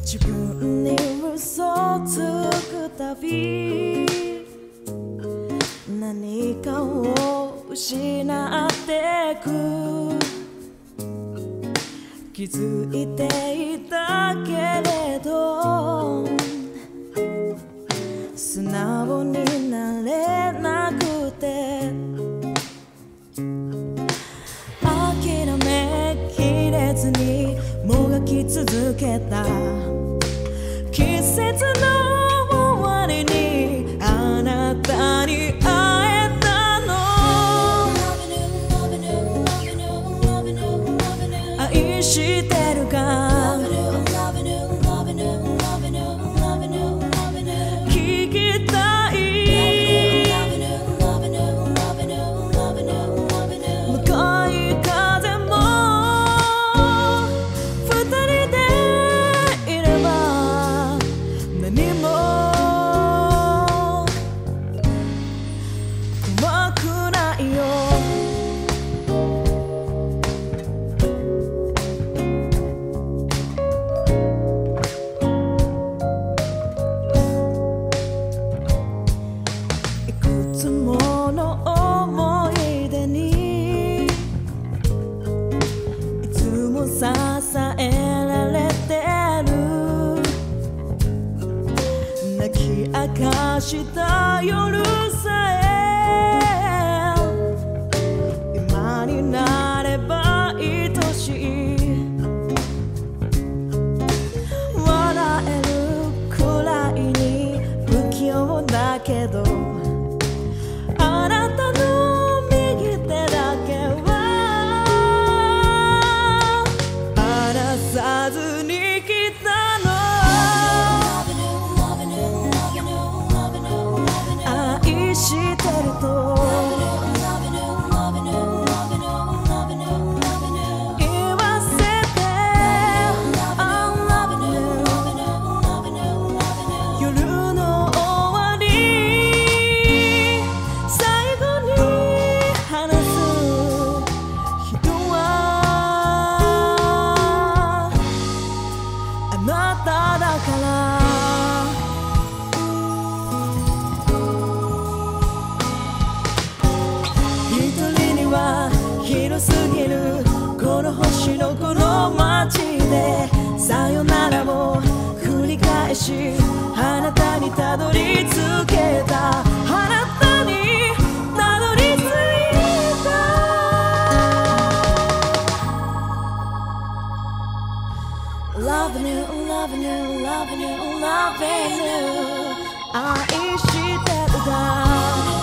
自分に嘘つくたび何かを失ってく気づいていたけれど素直になれなくて諦めきれずにもがき続けた季節の終わりにあなたに会えたの愛してるか聞きたい向かい風も二人でいれば何も怖くないよいくつもの思い出にいつも支えられてる泣き明かした夜さえ今になれば愛しい笑えるくらいに不器用だけどあなたの右手だけは離さずに来たの愛してると言わせて I love you 夜の終わり最後に話す人はあなただから一人には広すぎるこの星のこの街でさよならも繰り返しあなたにたどり着けたあなたにたどり着いた Loving you, loving you, loving you, loving you 愛してるだ